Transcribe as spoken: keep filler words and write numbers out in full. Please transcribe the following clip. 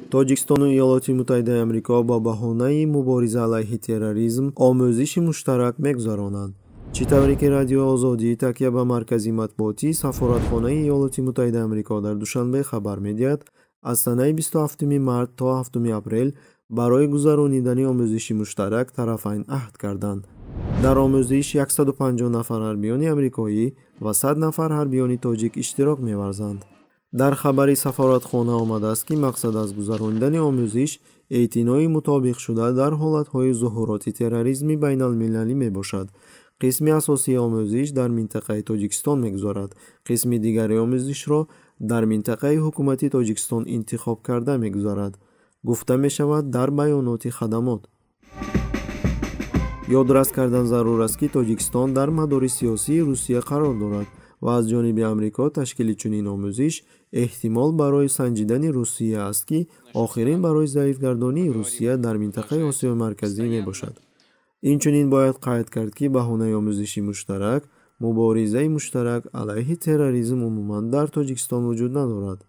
тоҷикистону иёлоти муттаҳидаи амрико ба баҳонаи мубориза алайҳи терроризм омӯзиши муштарак мегузаронанд. чӣ тавре ки Радиои Озодӣ такя ба маркази матбуотии Сафоратхонаи иёлоти муттаҳидаи амрико дар Душанбе хабар медиҳад, аз санаи бисту ҳафтуми март то ҳафтуми апрел барои гузаронидани омӯзиши муштарак тарафайн аҳд карданд. дар омӯзиш яксаду панҷоҳ нафар ҳарбиёни амрикоӣ ва сад нафар ҳарбиёни тоҷик иштирок меварзанд. дар хабари сафоратхона омадааст, ки мақсад аз гузаронидани омӯзиш эътинои мутобиқшуда дар ҳолатҳои зуҳуроти терроризми байналмилалӣ мебошад. қисми асосии омӯзиш дар минтақаи Тоҷикистон мегузарад, қисми дигари омӯзишро дар минтақаи ҳукумати Тоҷикистон интихоб карда мегузарад, гуфта мешавад дар баёноти хадамот. ёдрас кардан зарур аст, ки Тоҷикистон дар мадори сиёсии Русия қарор дорад ва аз ҷониби Амрико ташкили чунин омӯзиш эҳтимол барои санҷидани Русия аст, ки охирин барои заифгардонии Русия дар минтақаи Осиёи Марказӣ мебошад. инчунин бояд қайд кард, ки баҳонаи омӯзиши муштарак, муборизаи муштарак алайҳи терроризм умуман дар Тоҷикистон вуҷуд надорад.